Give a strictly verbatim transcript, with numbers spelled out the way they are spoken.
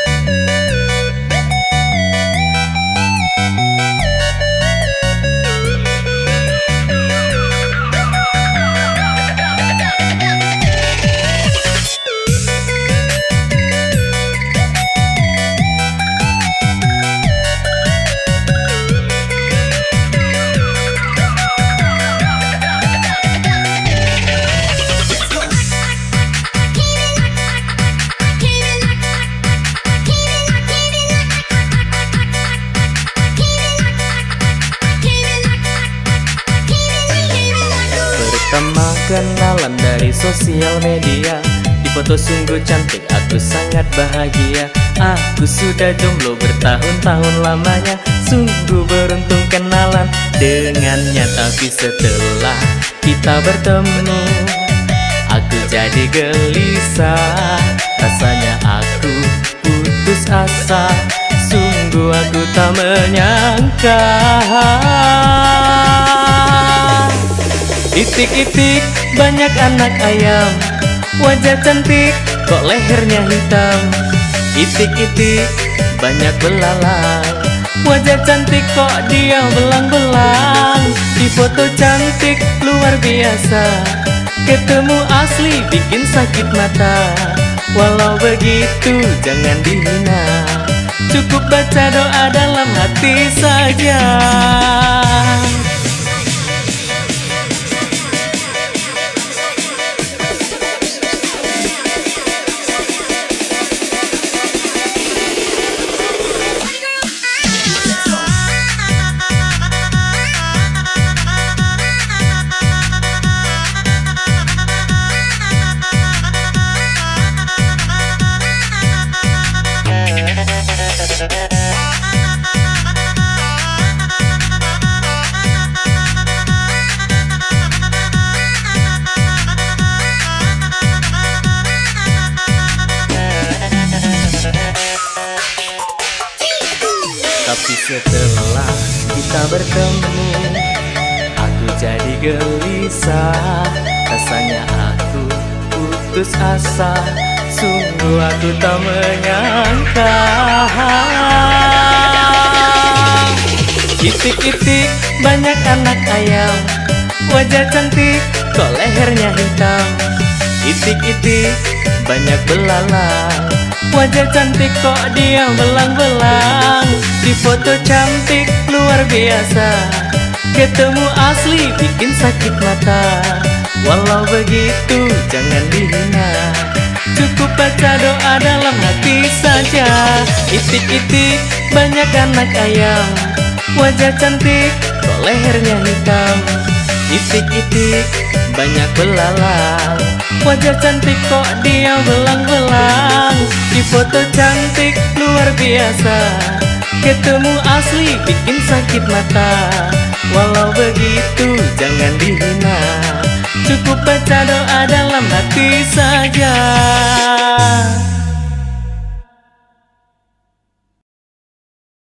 Pertama kenalan dari sosial media, di foto sungguh cantik, aku sangat bahagia. Aku sudah jomblo bertahun-tahun lamanya, sungguh beruntung kenalan dengannya. Tapi setelah kita bertemu, aku jadi gelisah. Rasanya aku putus asa, sungguh aku tak menyangka. Itik-itik banyak anak ayam, wajah cantik kok lehernya hitam. Itik-itik banyak belalang, wajah cantik kok dia belang-belang. Di foto cantik luar biasa, ketemu asli bikin sakit mata. Walau begitu jangan dihina, cukup baca doa dalam hati saja. Tapi setelah kita bertemu, aku jadi gelisah. Rasanya aku putus asa, sungguh aku tak menyangka. Itik-itik banyak anak ayam, wajah cantik kok lehernya hitam. Itik-itik banyak belalang, wajah cantik kok dia belang-belang. Di foto cantik luar biasa, ketemu asli bikin sakit mata. Walau begitu jangan dihina, cukup baca doa dalam hati saja. Itik-itik banyak anak ayam, wajah cantik kok lehernya hitam. Itik-itik banyak belalang, wajah cantik kok dia belang-belang. Di foto cantik luar biasa, ketemu asli bikin sakit mata. Walau begitu jangan dihina, cukup baca doa dalam hati saja.